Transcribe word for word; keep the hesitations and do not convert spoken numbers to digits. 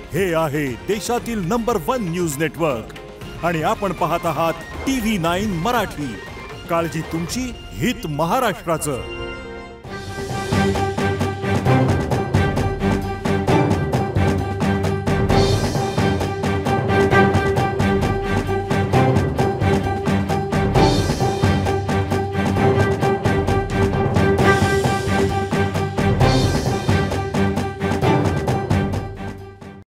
हे आहे देशातील number one news network आणि आपण पाहत आहात टीव्ही नाईन मराठी। काळजी तुमची, हित महाराष्ट्राचं।